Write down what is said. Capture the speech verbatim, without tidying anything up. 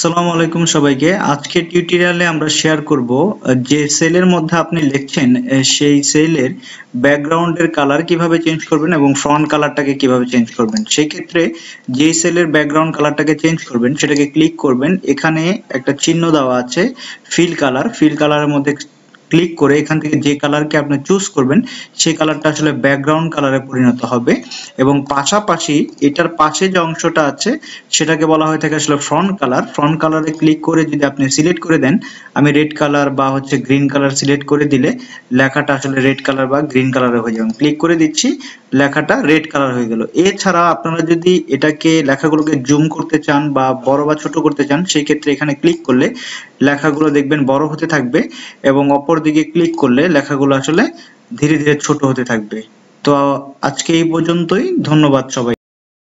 আসসালামু আলাইকুম সবাইকে। আজকে টিউটোরিয়ালে আমরা শেয়ার করব যে সেলের মধ্যে আপনি লিখছেন সেই সেলের ব্যাকগ্রাউন্ডের কালার কিভাবে চেঞ্জ করবেন এবং ফ্রন্ট কালারটাকে কিভাবে চেঞ্জ করবেন। সেই ক্ষেত্রে যে সেলের ব্যাকগ্রাউন্ড কালারটাকে চেঞ্জ করবেন সেটাকে ক্লিক করবেন। এখানে একটা চিহ্ন দেওয়া আছে ফিল কালার। ফিল কালারের মধ্যে ক্লিক করে এখান থেকে যে কালারকে আপনি চুজ করবেন সেই কালারটা আসলে ব্যাকগ্রাউন্ড কালারে পরিণত হবে এবং পাশাপাশি এটার পাশে যে অংশটা আছে সেটাকে বলা হয়ে থাকে আসলে ফ্রন্ট কালার। ফ্রন্ট কালারে ক্লিক করে যদি আপনি সিলেক্ট করে দেন, আমি রেড কালার বা হচ্ছে গ্রিন কালার সিলেক্ট করে দিলে লেখাটা আসলে রেড কালার বা গ্রিন কালারে হয়ে যাবে। ক্লিক করে দিচ্ছি, লেখাটা রেড কালার হয়ে গেল। এছাড়া আপনারা যদি এটাকে লেখাগুলোকে জুম করতে চান বা বড় বা ছোট করতে চান সেই ক্ষেত্রে এখানে ক্লিক করলে লেখাগুলো দেখবেন বড় হতে থাকবে এবং অপর দিকে ক্লিক করলে লেখাগুলো আসলে ধীরে ধীরে ছোট হতে থাকবে। তো আজকে এই পর্যন্তই। ধন্যবাদ সবাই।